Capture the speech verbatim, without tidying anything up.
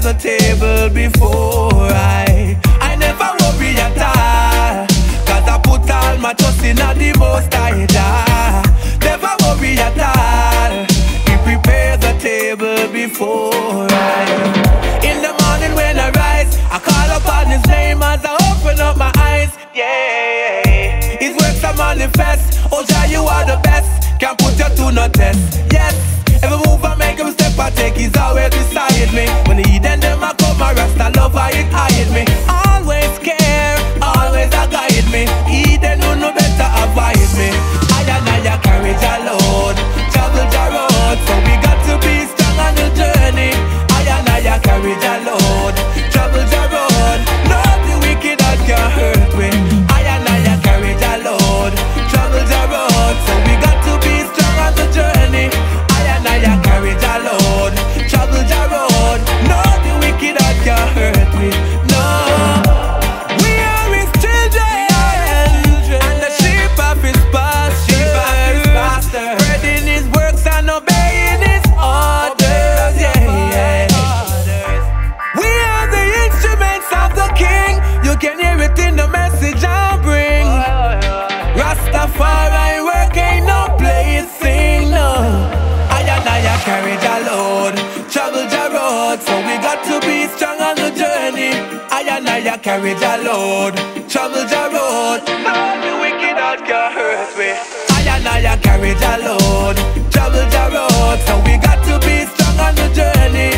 the table before I I never worry at all, cause I put all my trust in the Most High Jah. Never worry at all, He prepares the table before I. In the morning when I rise, I call upon His name as I open up my eyes. Yeah, His works are manifest. Oh Jah, you are the best. Can't put you to no test. Yes, every move I make, every step I take, He's always beside me. When the heathen them a come, I rest, I love how it hide me. Always care, always a guide me. Heathen who know better avoid me. I and I carry Jah load, travel Jah road, so we got to be strong on the journey. I and I carry Jah load, travel Jah road. No the wicked that can hurt me. I and I carry Jah load, travel Jah road, so we got to be strong on the journey. I and I carry Jah load, travel Jah road. No the wicked that can hurt me. No, we are His children, and the sheep of His pasture, spreading His works and obeying His orders. Yeah, yeah. We are the instruments of the King. You can hear it in the message I bring. Rastafari work ain't no plaything, no. I and I carry Jah load, travel Jah road, so we got to be strong on the journey. I and I carry Jah load, travel Jah road. No the wicked that can hurt me. I and I carry Jah load, travel Jah road, so we got to be strong on the journey.